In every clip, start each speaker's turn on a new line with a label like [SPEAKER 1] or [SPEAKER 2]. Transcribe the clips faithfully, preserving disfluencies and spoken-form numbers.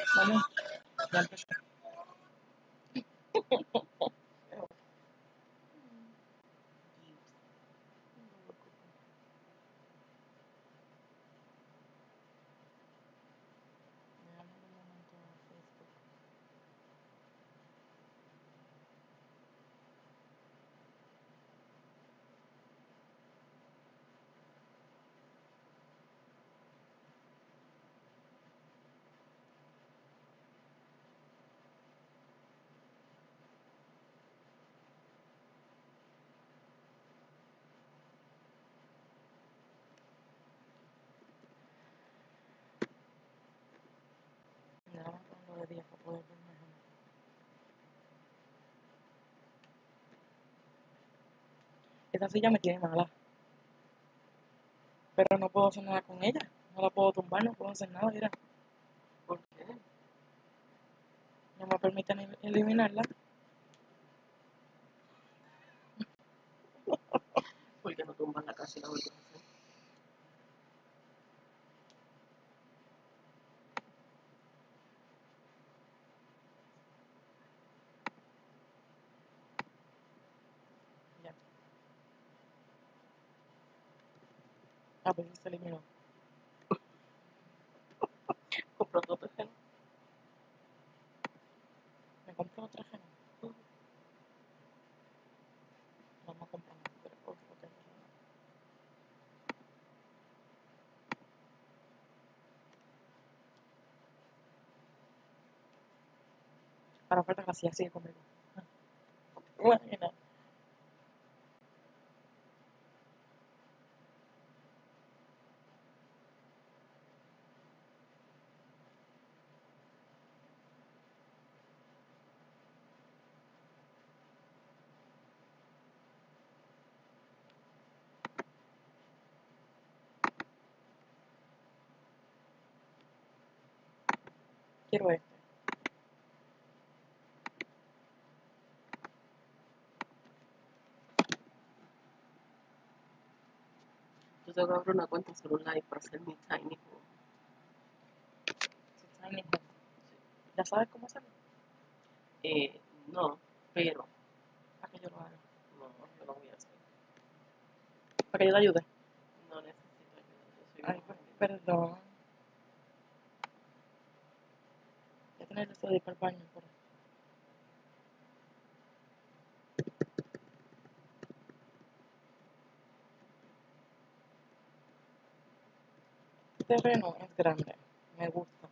[SPEAKER 1] Vamos, ya empezó. Veamos un momento a Facebook. Ya vamos con lo de día para poder ver mejor. Esta silla me tiene mala. Pero no puedo hacer nada con ella. No la puedo tumbar, no puedo hacer nada, mira.
[SPEAKER 2] ¿Por qué?
[SPEAKER 1] No me permiten el- eliminarla.
[SPEAKER 2] Porque no tumban la casa y la vuelven a hacer.
[SPEAKER 1] Ya. Ah, pues se eliminó.
[SPEAKER 2] Compró otro terreno.
[SPEAKER 1] Me compré otra ajena. Vamos a comprar otro, otro terreno. Ahora falta que así sigue conmigo. Imagina. Quiero este.
[SPEAKER 2] Yo tengo que abrir una cuenta celular para hacer mi tiny home.
[SPEAKER 1] Tiny home. ¿Ya sabes cómo hacerlo?
[SPEAKER 2] Eh, no, pero
[SPEAKER 1] Para que yo lo haga.
[SPEAKER 2] no, yo lo voy a hacer.
[SPEAKER 1] Para que yo te ayude.
[SPEAKER 2] No necesito ayuda, yo soy
[SPEAKER 1] Ay,
[SPEAKER 2] una
[SPEAKER 1] per-
[SPEAKER 2] mujer.
[SPEAKER 1] perdón. Ya tienes esto de ir para el baño. Pero... Este terreno es grande. Me gusta.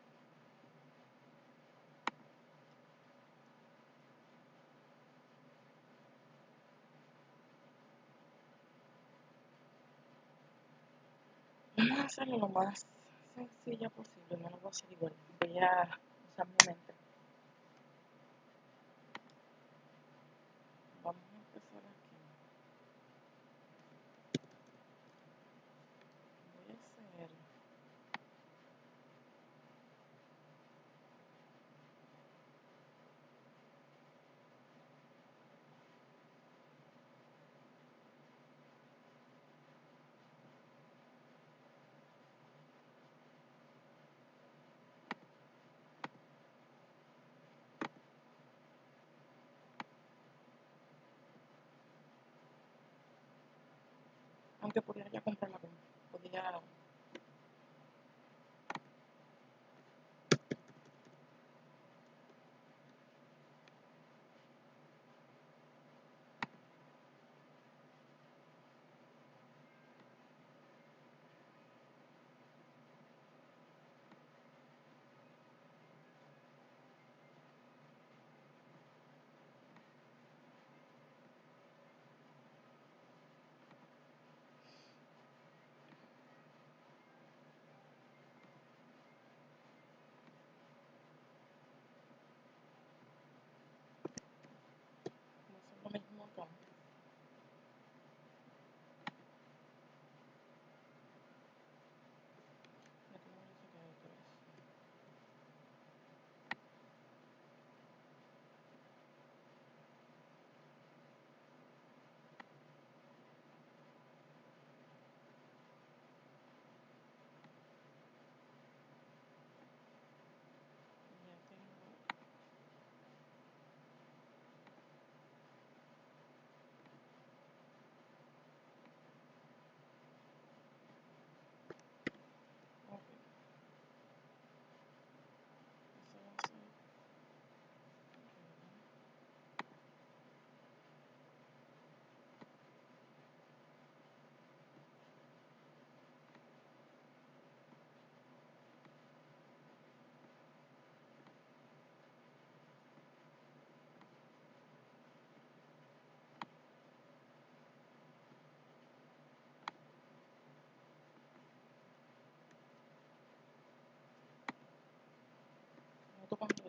[SPEAKER 1] Vamos a hacerlo lo más sencilla posible. No lo voy a hacer igual. Voy a usar mi mente. Vamos a empezar aquí. Voy a hacer... Aunque podría ya comprarla. Podría...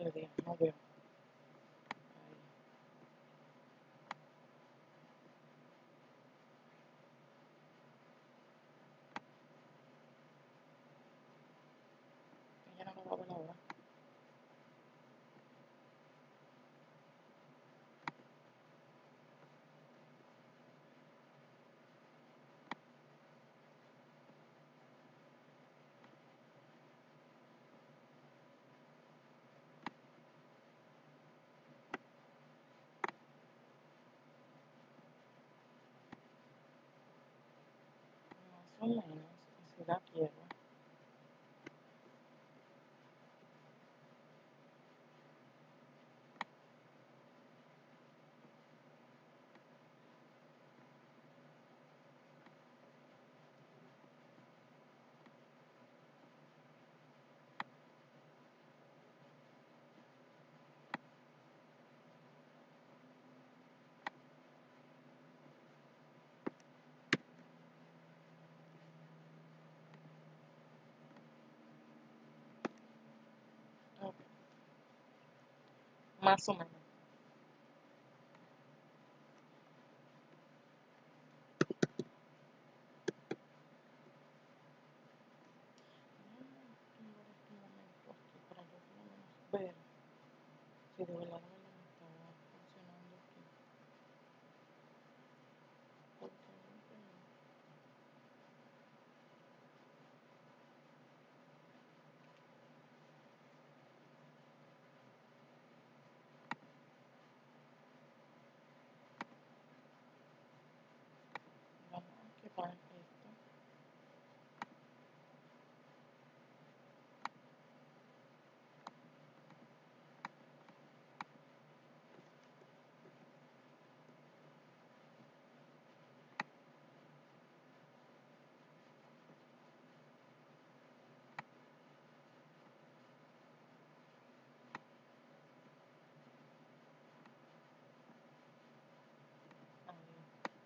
[SPEAKER 1] mediodía, no veo. Ahí. Ella no lo va a ver ahora. Más o menos, si la quiero. Ok, más o menos. Déjame tumbar este momento aquí para yo por lo menos ver si de verdad de verdad me estaba funcionando aquí. Porque no entiendo. Vamos a quitar esto. Ahí.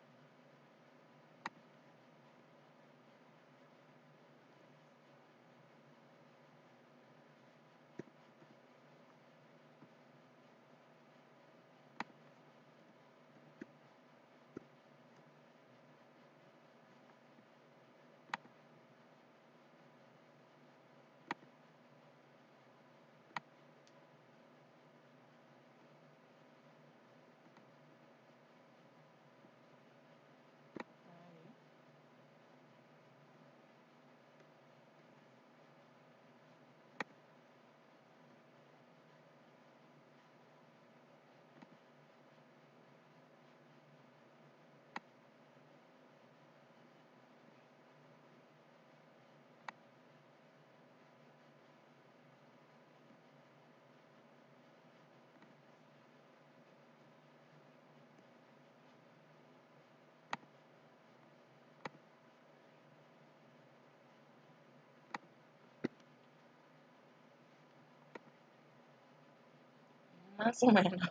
[SPEAKER 1] Ahí. Más o menos.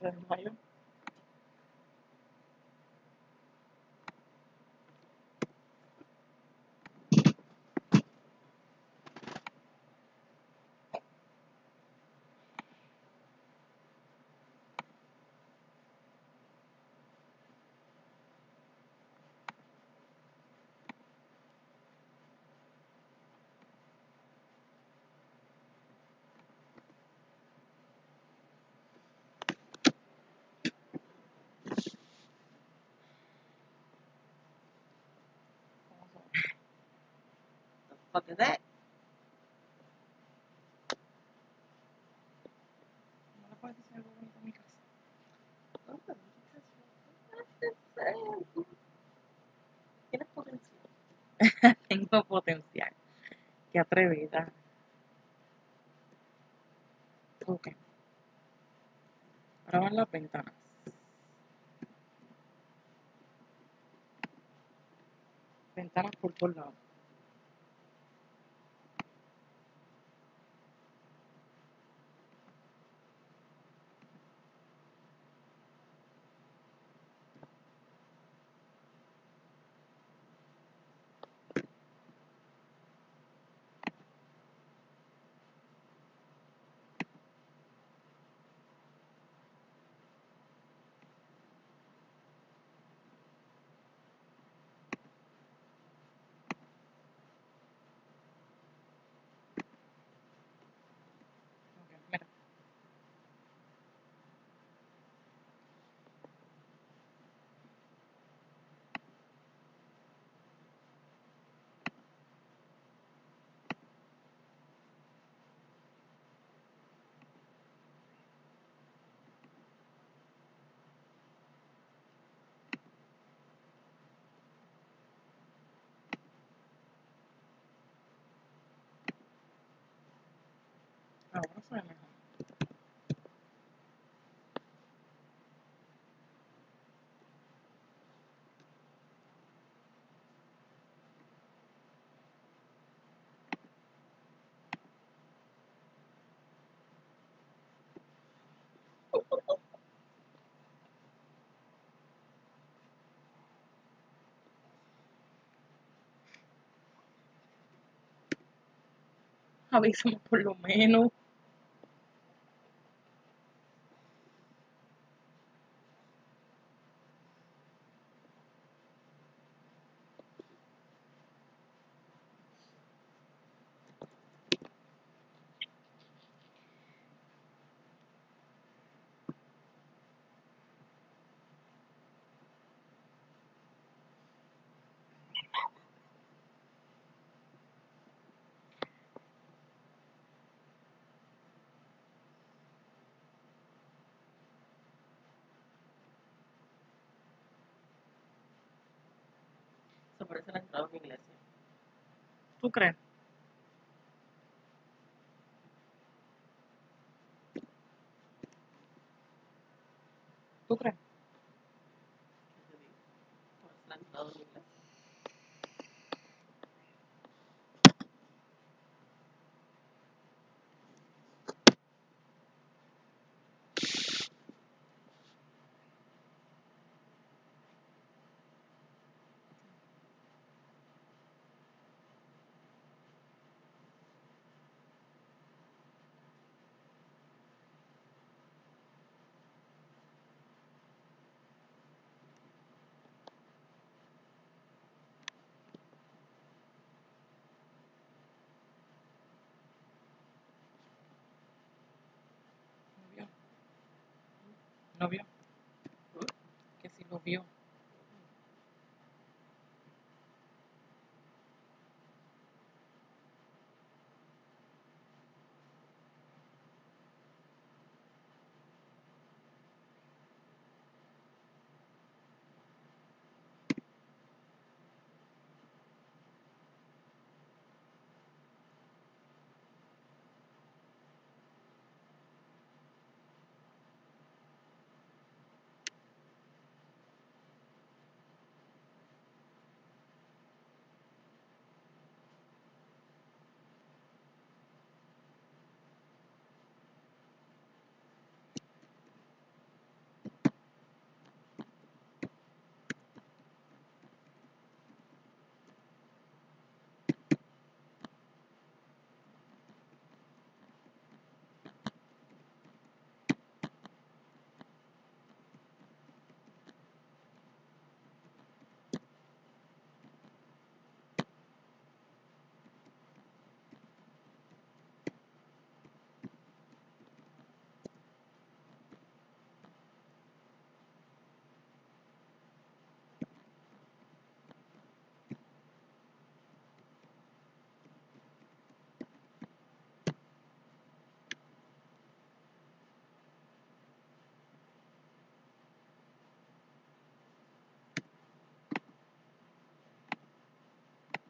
[SPEAKER 1] Se desmayó.
[SPEAKER 2] What the fuck is that?
[SPEAKER 1] No le puedes decir algo bonito a mi casa.
[SPEAKER 2] Oh, because tienes potencial.
[SPEAKER 1] Tengo potencial. Qué atrevida. Ok. Ahora van las ventanas. Ventanas por todos lados. Ok, mira. Ahora se ve mejor. Avísame por lo menos.
[SPEAKER 2] Se parece a la entrada de una iglesia.
[SPEAKER 1] ¿Tú crees? ¿Tú crees?
[SPEAKER 2] ¿Qué te digo? Parece la entrada de una iglesia.
[SPEAKER 1] ¿No vio? ¿No vio?
[SPEAKER 2] ¿Mm?
[SPEAKER 1] Que si lo vio.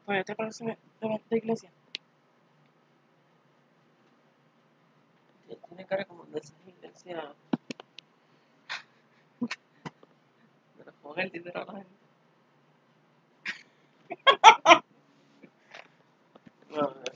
[SPEAKER 1] Pues te parece de, de, de iglesia.
[SPEAKER 2] Tiene cara como de esas iglesias de los juegos el dinero a la gente. No, no, no.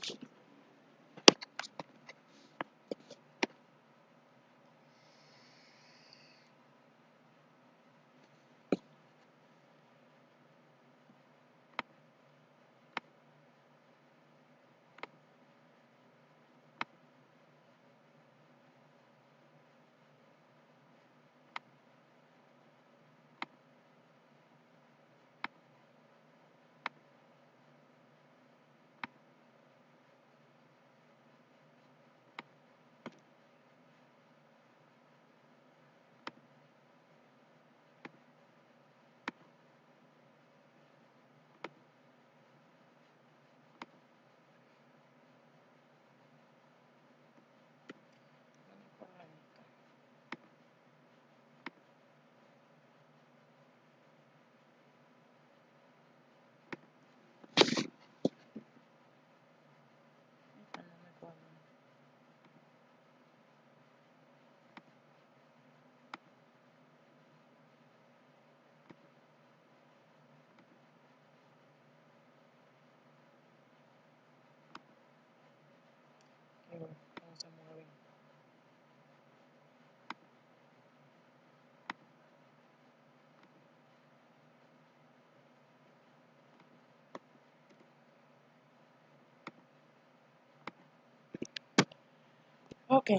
[SPEAKER 1] Cómo se mueven. Ok.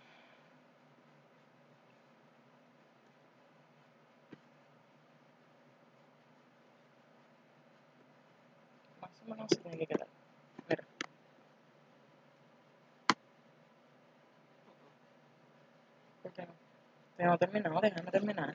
[SPEAKER 1] Más o menos se tiene que quedar. Mira. ¿Por qué no? Tengo no terminado, déjame terminar.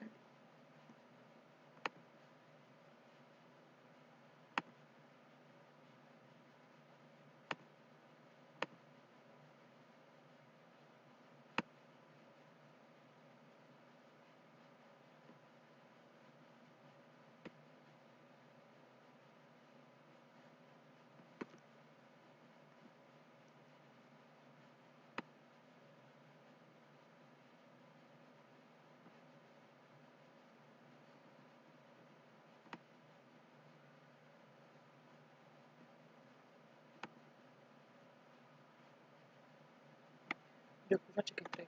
[SPEAKER 1] Yo escucho chiquitregui.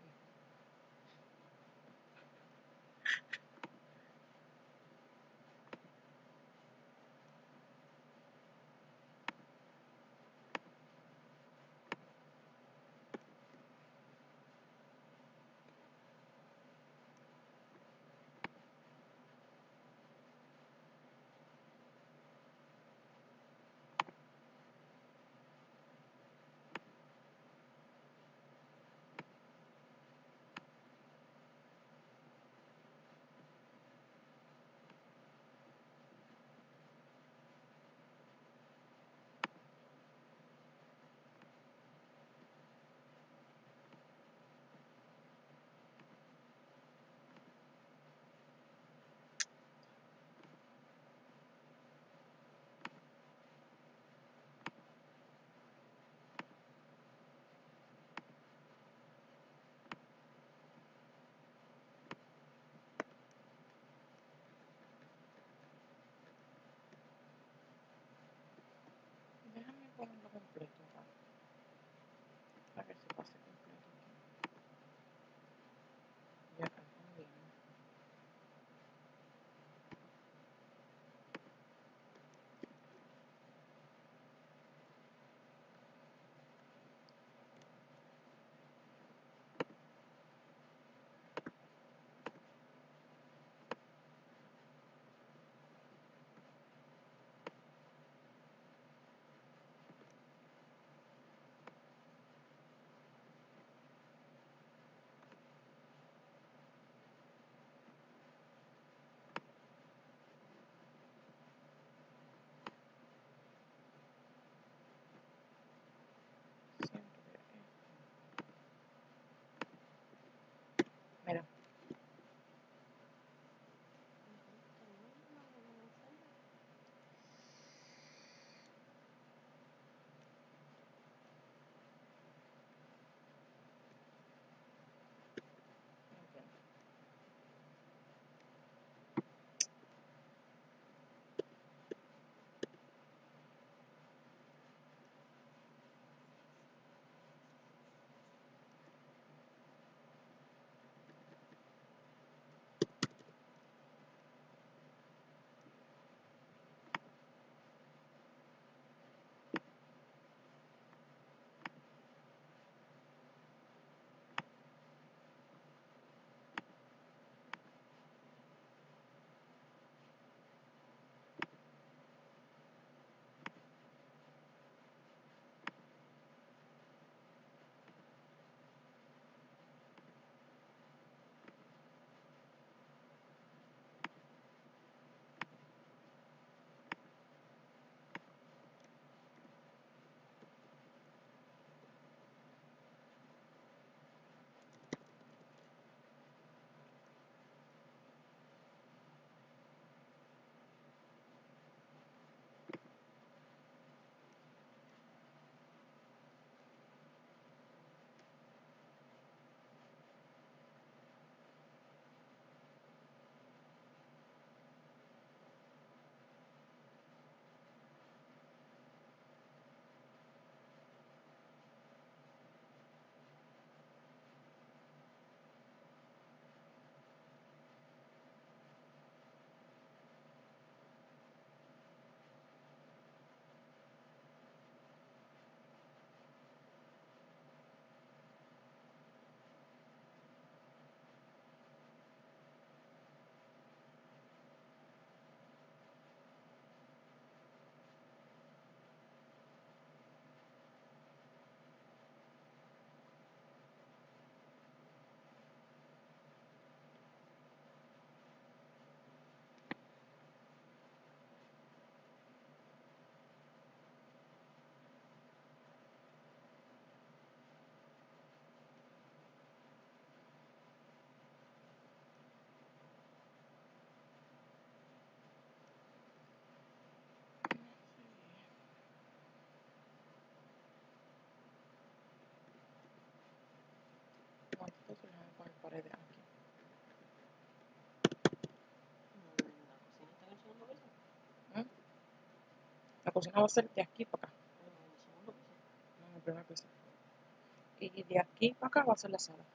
[SPEAKER 1] cocina va a ser de aquí para acá.
[SPEAKER 2] En el segundo piso.
[SPEAKER 1] No, en el primer piso. Y de aquí para acá va a ser la sala.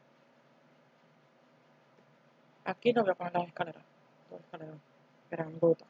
[SPEAKER 1] Aquí no voy a poner las escaleras. Dos escaleras grandotas.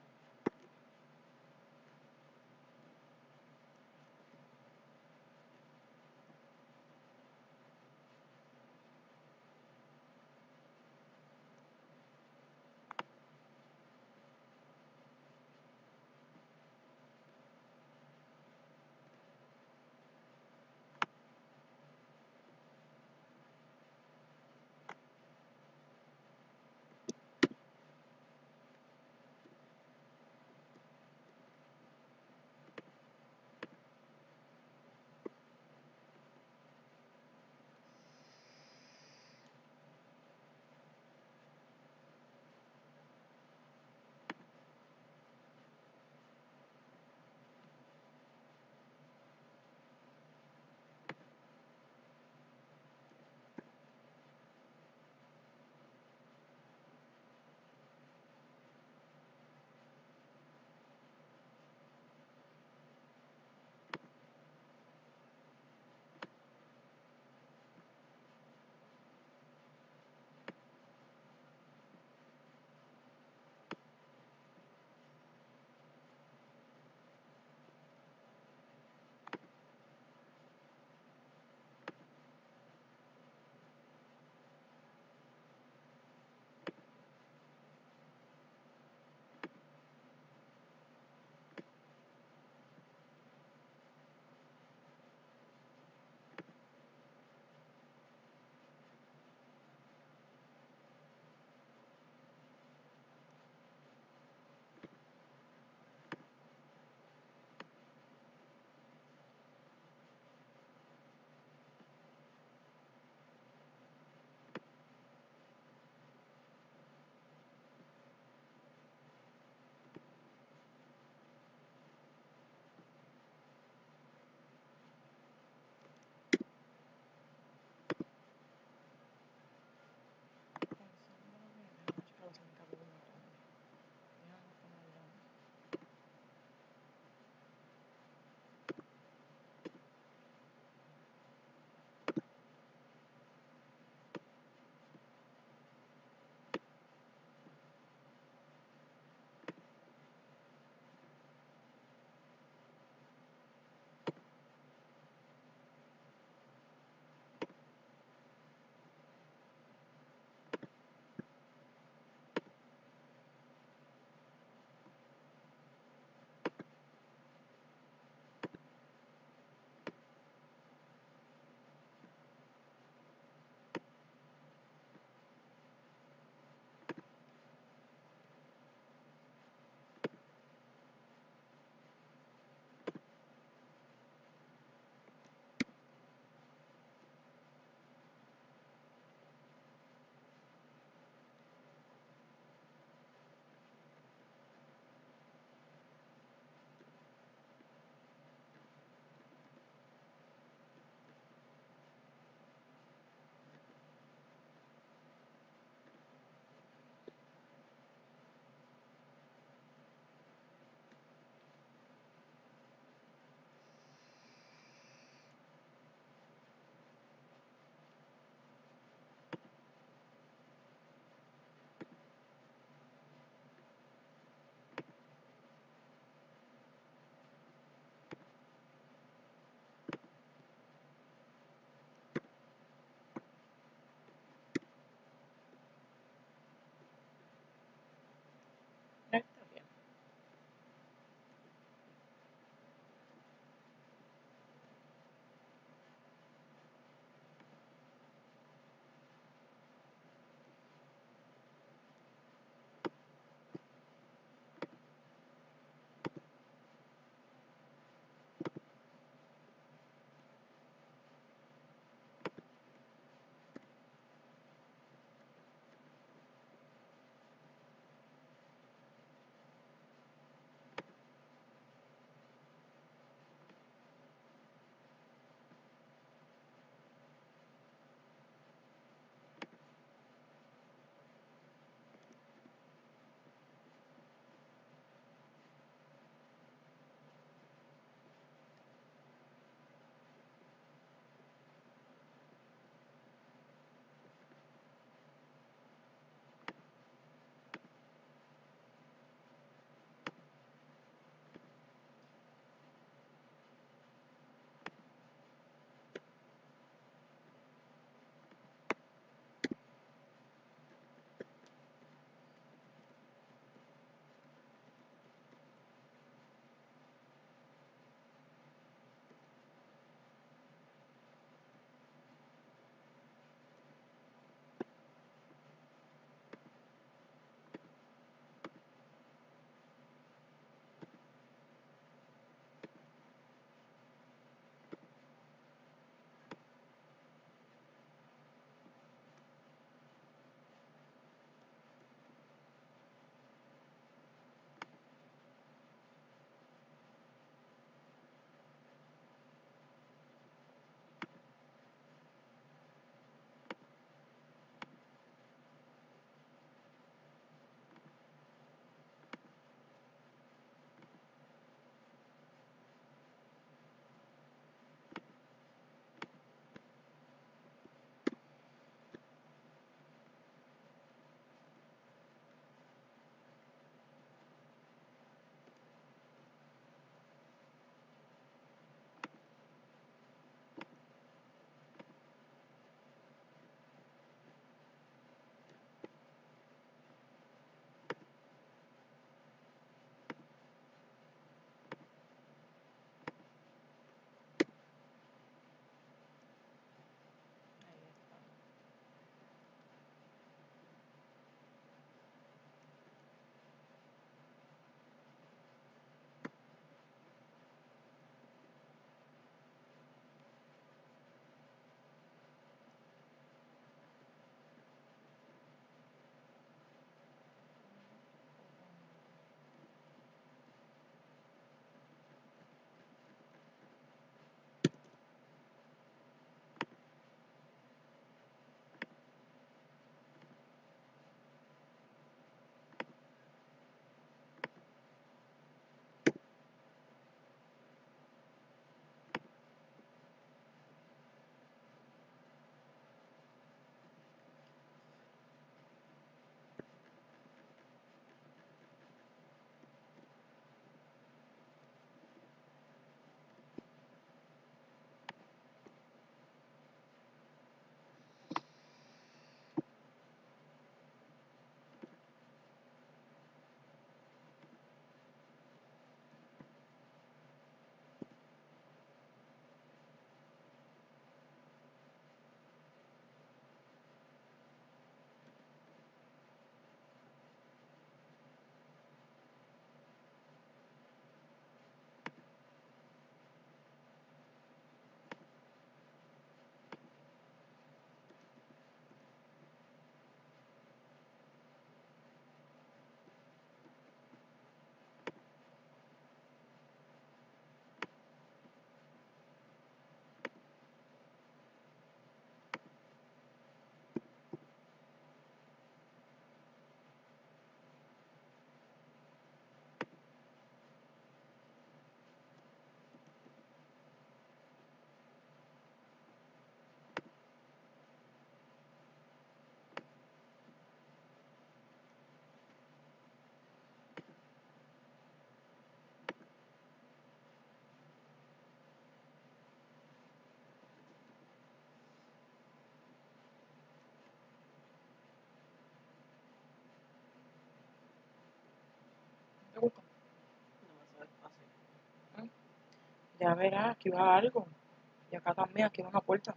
[SPEAKER 1] Ya verás, aquí va algo. Y acá también, aquí va una puerta.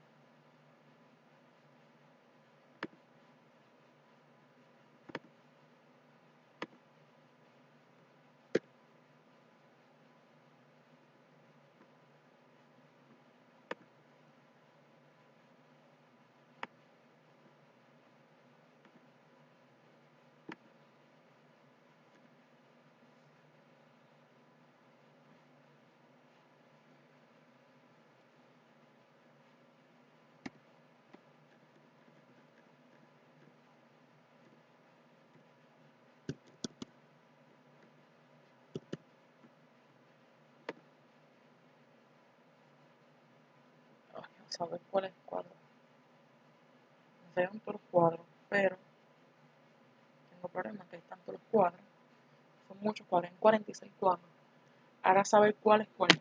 [SPEAKER 1] Ay, a saber cuál es el cuadro. No sé todos los cuadros, pero tengo problemas que hay tantos los cuadros. Son muchos cuadros, hay cuarenta y seis cuadros. Ahora saber cuál es cuál.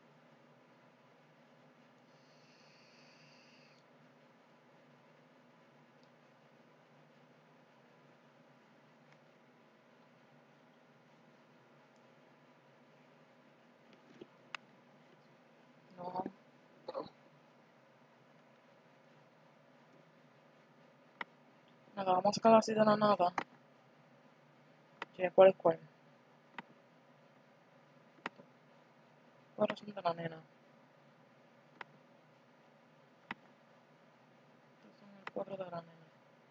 [SPEAKER 1] No, nada, vamos a sacar así de la nada. Sí, cuál es cuál. Cuáles son de la nena. Estos son el cuadro de la nena.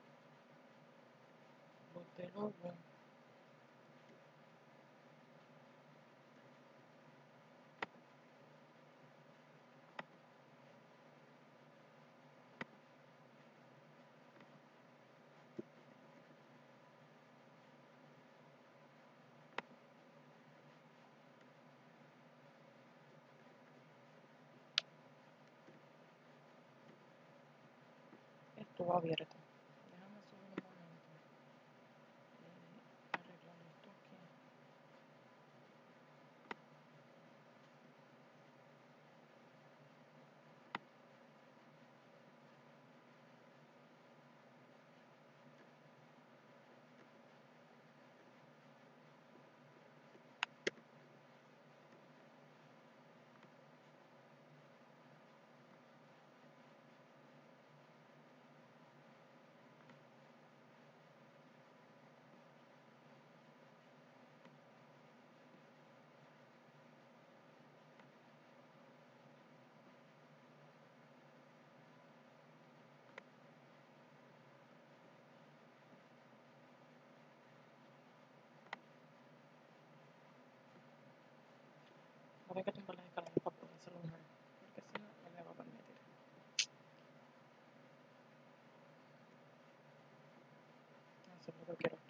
[SPEAKER 1] Los de lobo. Esto va abierto. Déjame subir un momento. Y arreglar esto aquí. Voy a tener que tumbar las escaleras para poder hacerlo mejor. Porque si no, no me va a permitir. Eso es lo que quiero aquí.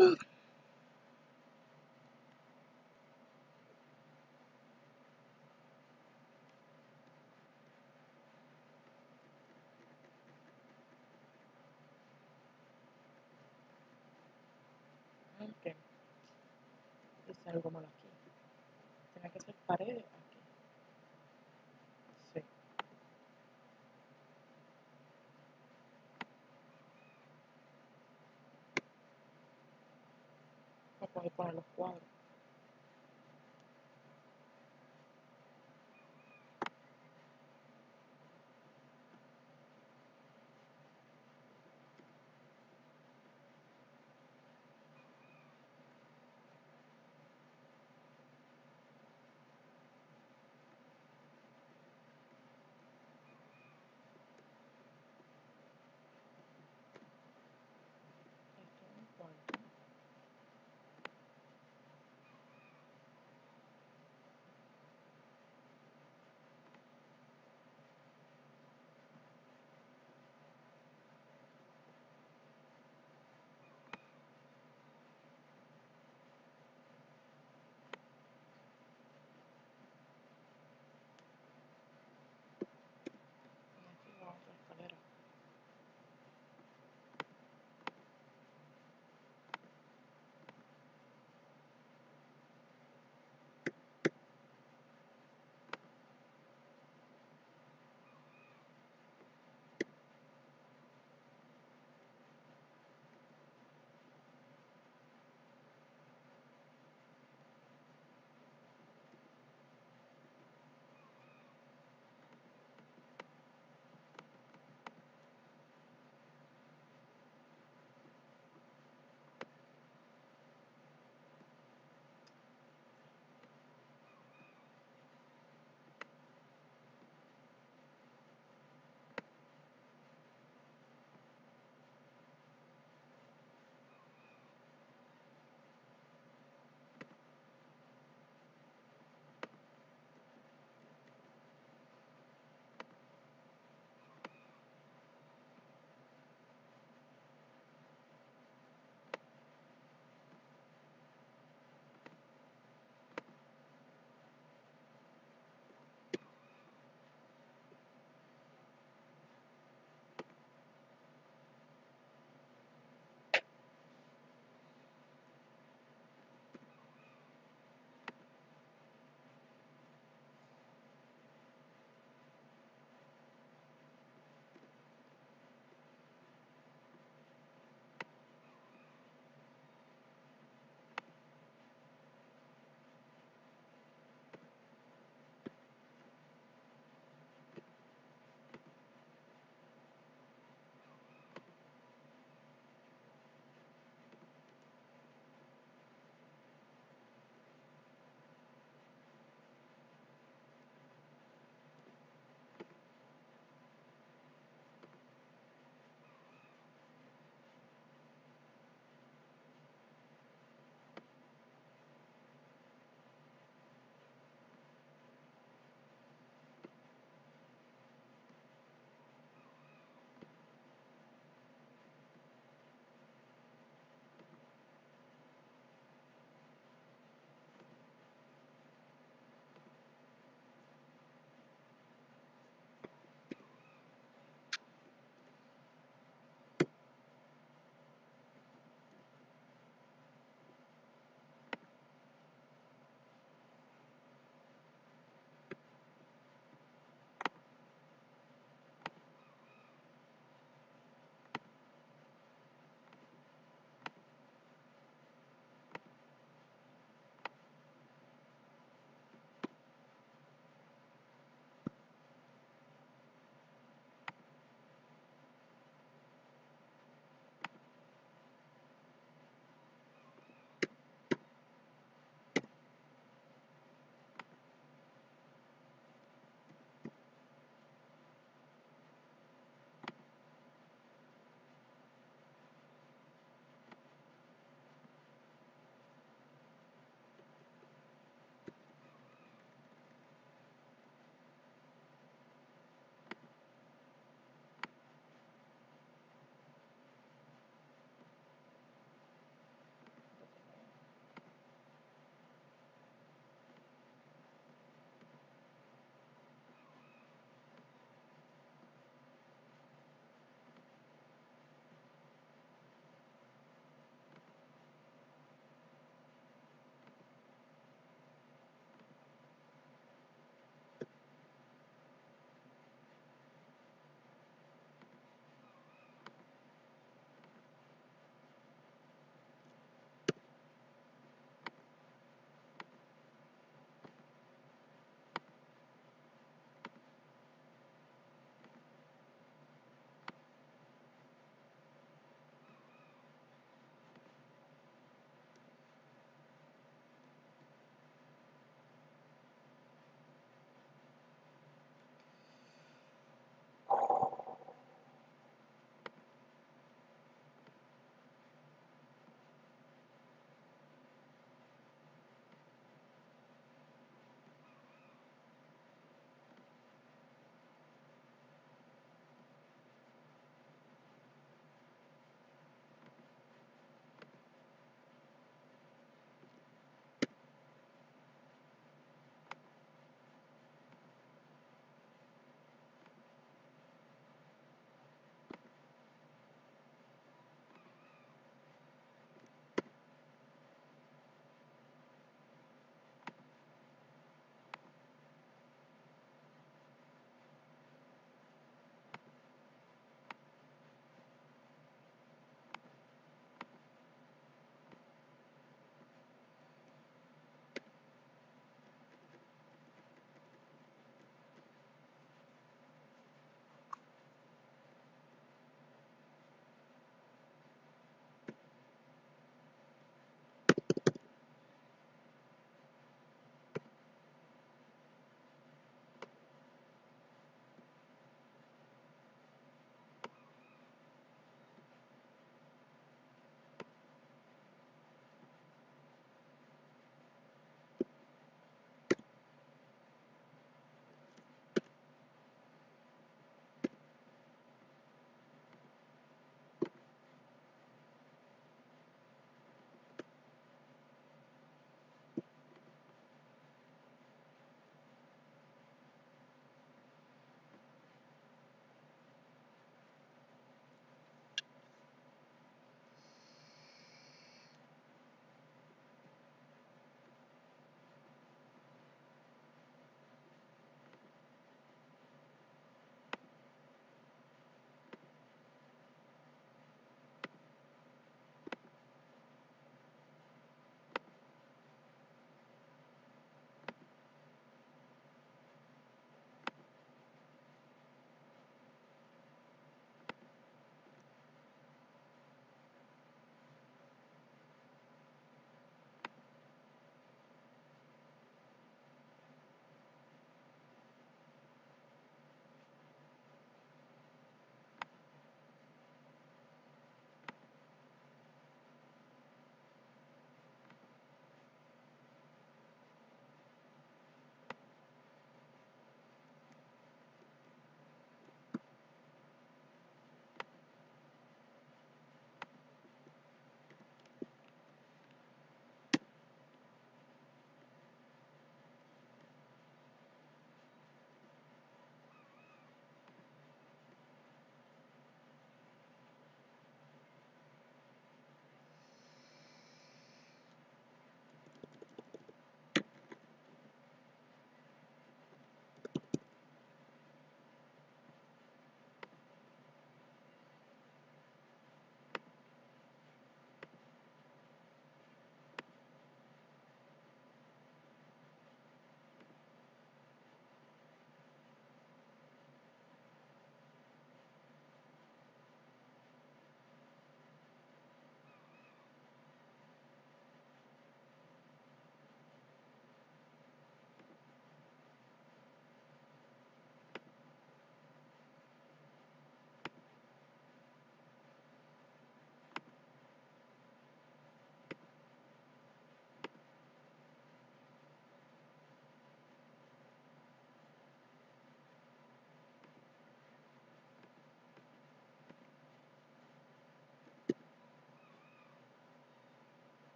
[SPEAKER 1] Ok, hice algo mal aquí. Tiene que ser paredes aquí. Sí. Para poder poner los cuadros.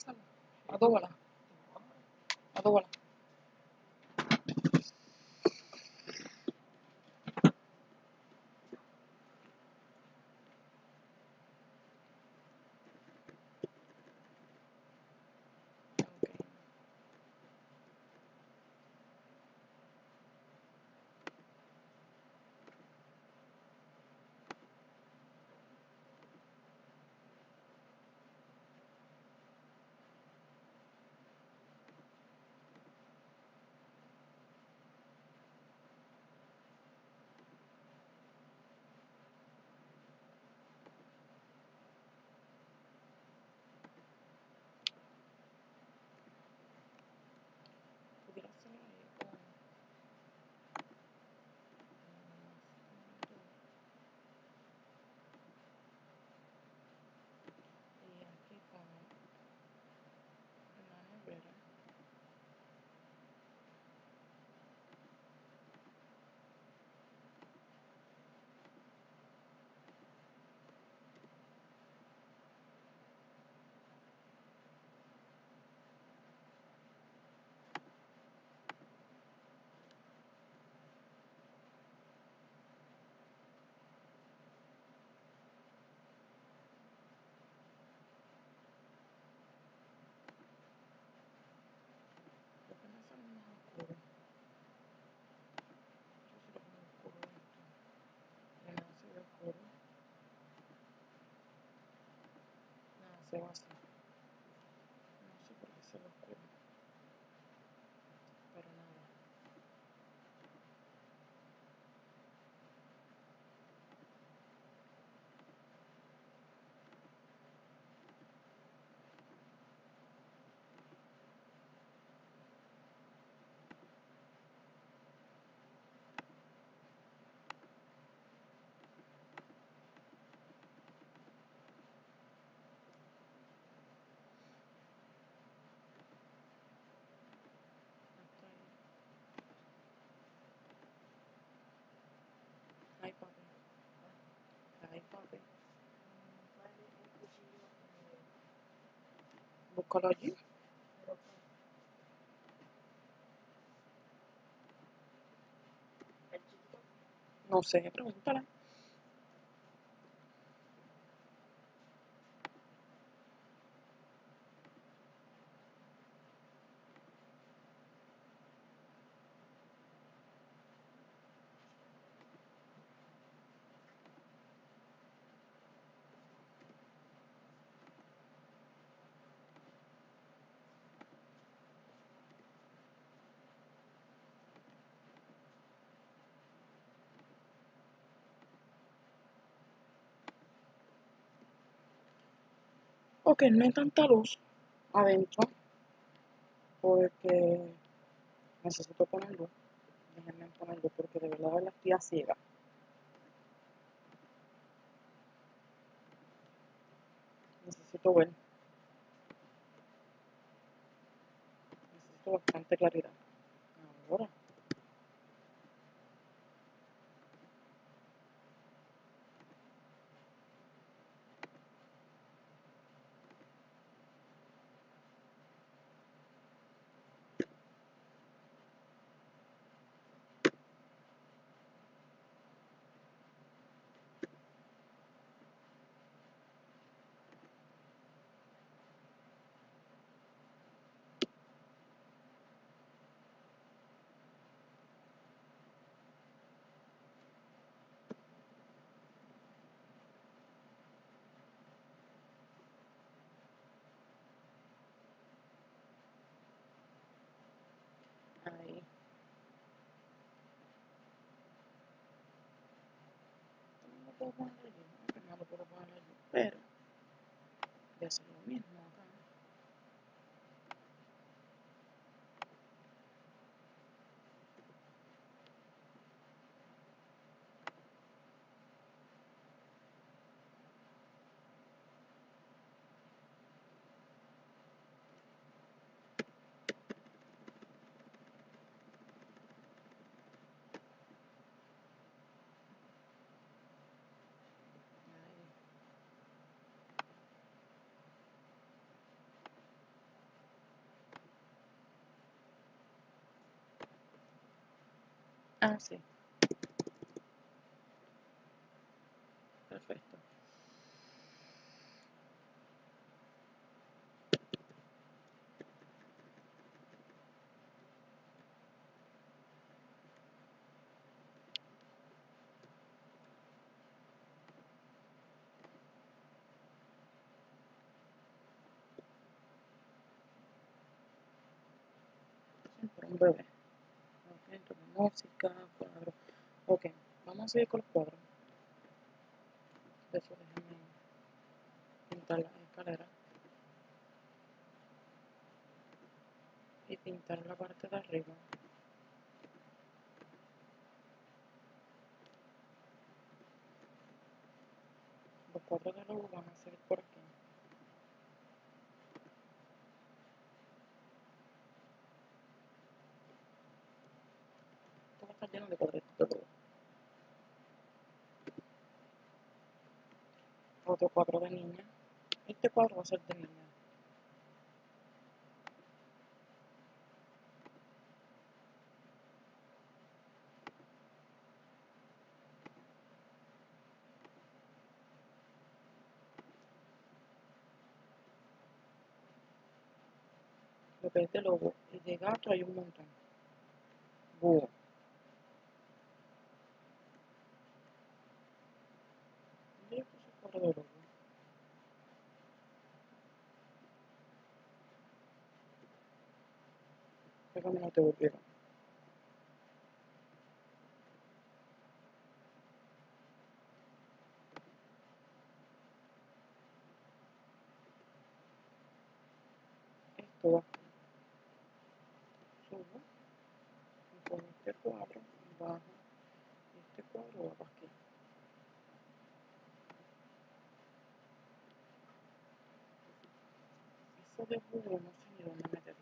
[SPEAKER 1] hacemos? A dos balas. A dos balas. Pudiera ser ahí con... Y aquí con la nevera. Lo que me sale más oscuro. Yo sí lo pongo oscuro esto. Y nada se ve oscuro. Nada se va así. No sé por qué se ve oscuro. Pero nada. Hasta ahí. Ay, papi. Ay, papi. Búscalo allí. No sé, pregúntale. Ok, no hay tanta luz adentro porque necesito poner luz. Déjenme poner luz porque de verdad la estoy a ciega. Necesito ver. Necesito bastante claridad. Ahora. Ahí. No puedo poner allí. No lo puedo poner allí. Pero voy a hacer lo mismo acá. Ahí. Ah, sí. Perfecto. Siempre un bebé. Ok, entonces música, cuadro. Ok, vamos a seguir con los cuadros. De eso déjame pintar las escaleras y pintar la parte de arriba. Los cuadros de logo van a seguir por aquí. Esto va a estar lleno de cuadritos de logo. Otro cuadro de niña. Este cuadro va a ser de niña. Lo que es de lobo y de gato hay un montón. Búho. ¿Dónde yo puse el cuadro de lobo? Creo que no te volvieron. Esto va. Subo. Y con este cuadro bajo. Este cuadro va para aquí. Eso de búho no sé ni dónde meterlo.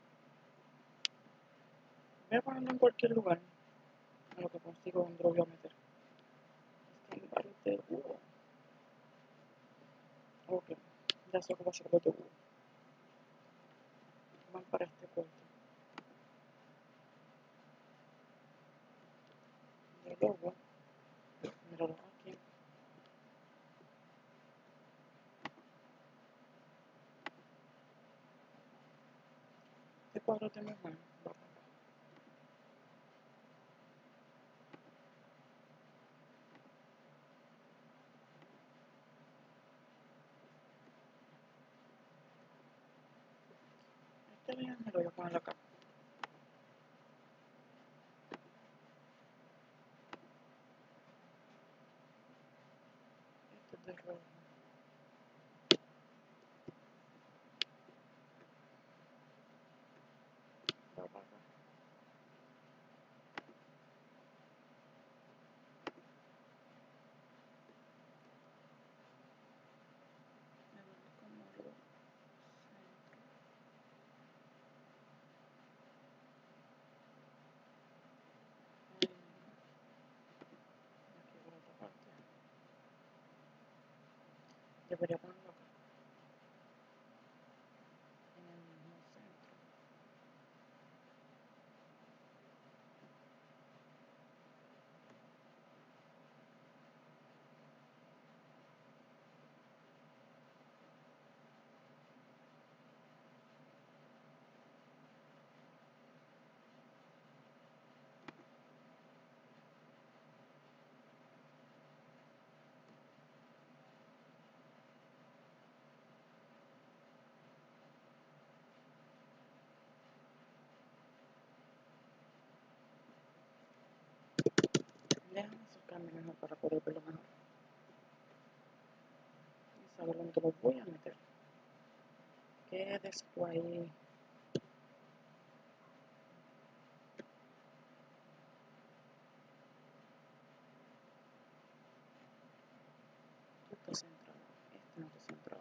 [SPEAKER 1] Voy a ponerlo en cualquier lugar. A lo que consigo donde lo voy a meter. Este lugar de búho. Ok. Ya sé cómo hacer los de búho. Van para este cuarto. De lobo. Míralo aquí. Este cuadro de mujer va para acá. Este bien me lo voy a poner acá. Este es de rojo. Va para acá. Me duele como lo centro. Ahí mismo. Aquí por otra parte. Debería ponerlo acá. En el mismo centro. Déjame acercarme mejor para poder verlo mejor. Y saber dónde lo voy a meter. Que después ahí. Esto está centrado. Este no está centrado.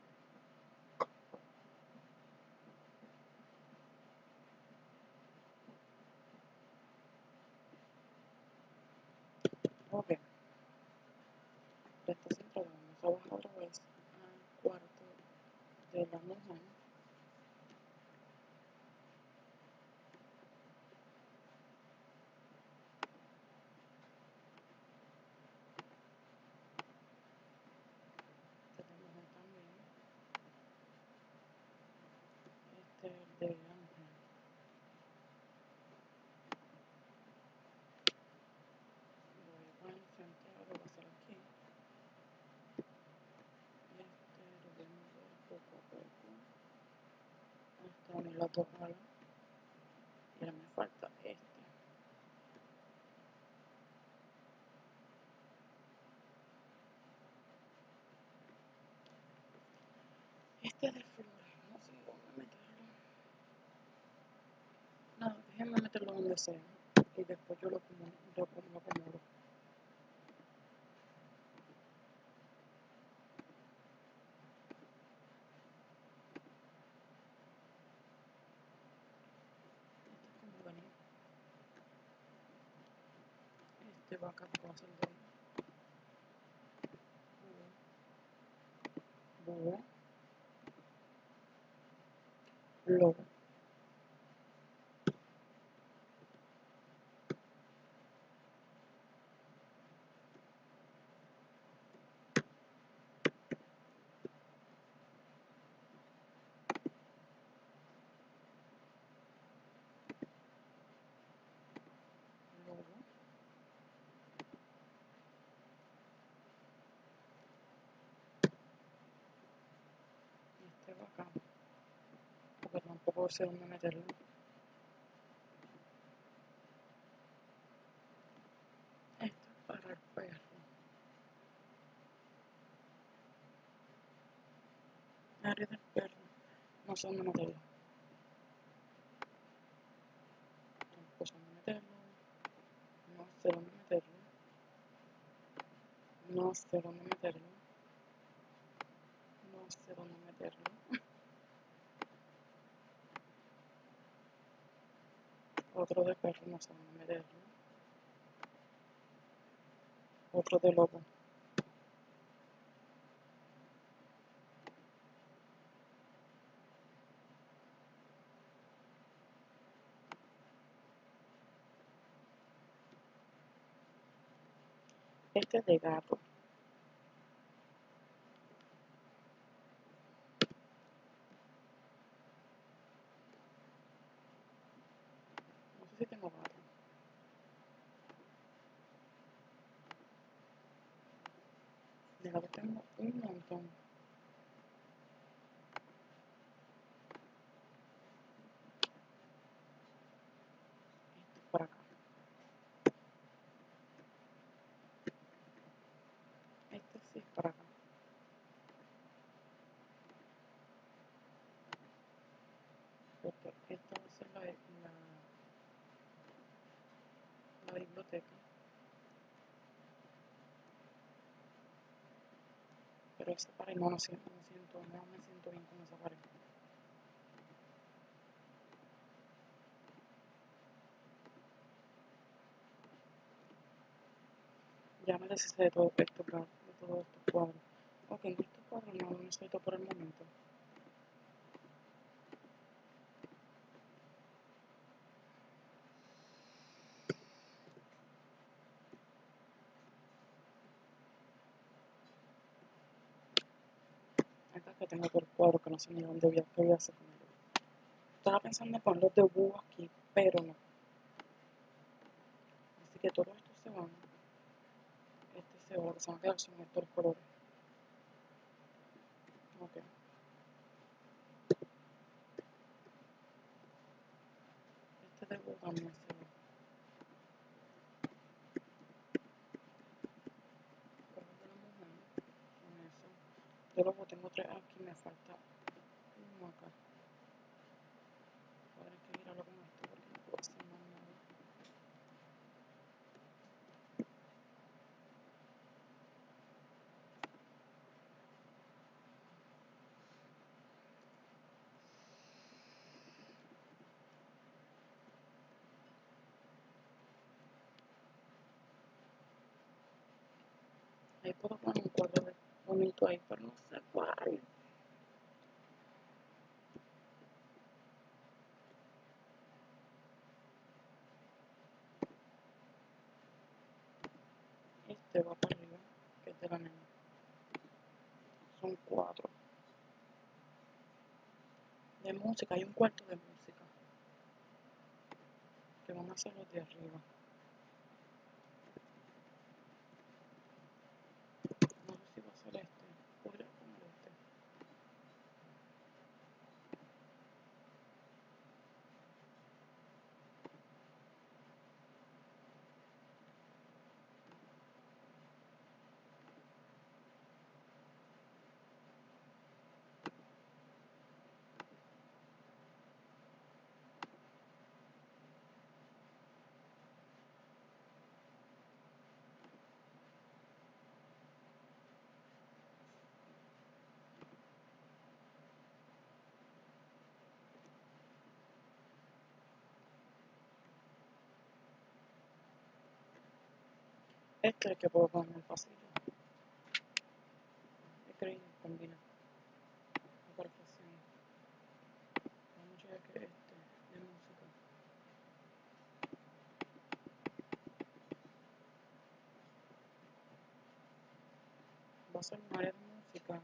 [SPEAKER 1] Ok. Ya está centrado. Vamos a bajar otra vez al cuarto de la mujer. poco, hasta unir las dos alas. Y ahora me falta este. Este de flores, no sé dónde meterlo. Nada, déjenme meterlo donde sea. Y después yo lo acomodo. Lo acomodo. Este va acá con el de búho, lobo, lobo, este va acá, porque tampoco sé dónde meterlo. Este para el perro. Área del perro. No sé dónde meterlo. Tampoco sé dónde meterlo. No sé dónde meterlo. No sé dónde meterlo. No sé dónde meterlo. Otro de perro, no sé dónde meterlo. Otro de lobo. Este de gato. No sé si tengo gato. De gato tengo un montón. Este por acá. Este sí es para acá. Porque esta va a ser la, la, la biblioteca. Pero esa pared no, no, siento, no, siento, no me siento bien con esa pared. Ya me deshice de todo esto, de todos estos cuadros. Ok, estos cuadros no los necesito por el momento. Acá que tengo por cuadro que no sé ni dónde voy a, qué voy a hacer con ellos. Estaba pensando en poner los de búho aquí, pero no. Así que todos estos se van. Este se va, lo que se van a quedar son estos colores. Ok. Este de búho también se va. Color de la mujer. Con eso. Yo luego tengo tres aquí, me falta uno acá. Voy a tener que girarlo con esto porque no puedo hacer más nada. Ahí puedo poner un cuadro de bonito ahí, pero no sé cuál. Este va para arriba, que es de la nena. Son cuatro. De música, hay un cuarto de música. Que van a ser los de arriba. No sé si va a ser este. Podría poner este. Este es el que puedo poner en el pasillo. Este que combina. Me parece así. Vamos a ver que este de música. Va a ser un área de música.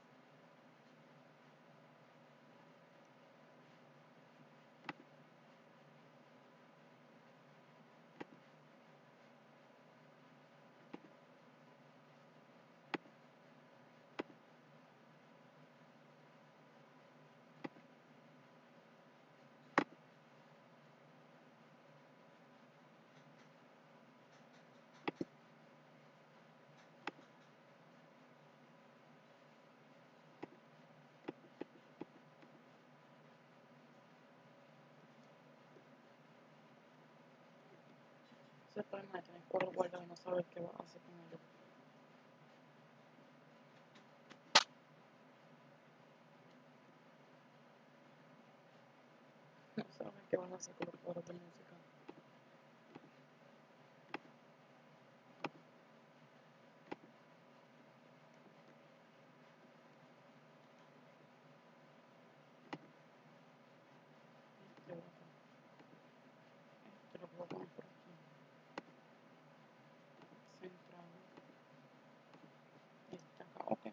[SPEAKER 1] Ese es el problema de tener cuadros guardados y no saber qué vas a hacer con ellos. No saben qué van a hacer con los cuadros de música. Este otro. Este lo puedo poner por aquí. Centrado. Este acá. Ok.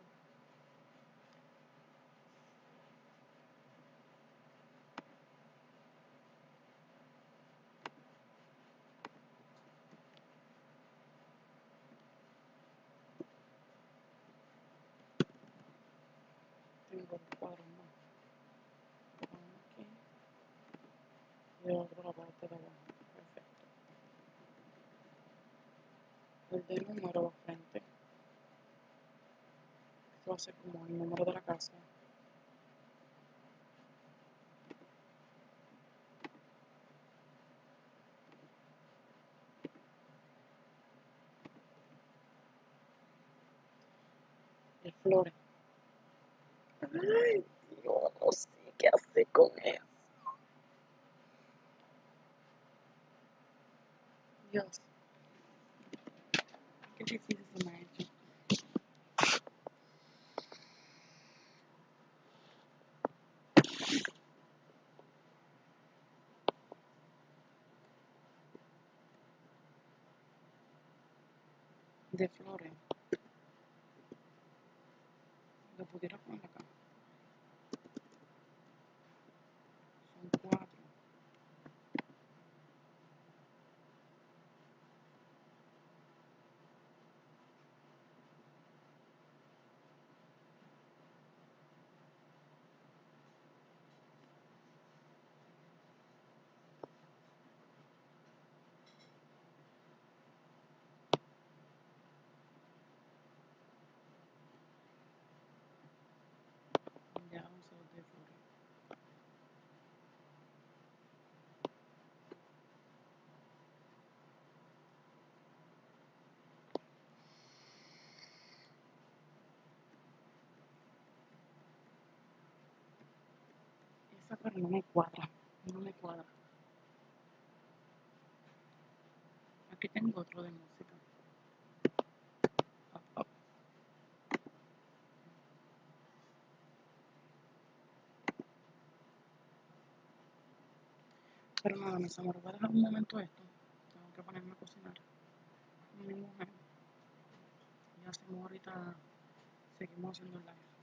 [SPEAKER 1] Tengo dos cuadros más. Uno aquí. Y el otro la parte de abajo. Perfecto. El de número frente. Esto va a ser como el número de la casa. El flores. Ay, Dios, no sé qué hacer con eso. Dios, qué difícil se me ha hecho. De flores. Lo pudiera poner acá. Son cuatro. Ya uso dos de flores. Esa pero no me cuadra. No me cuadra. Aquí tengo otro de música. Up, up. Pero nada, mis amores, voy a dejar un momento esto. Tengo que ponerme a cocinar con mi mujer. Y hacemos ahorita, seguimos haciendo el live.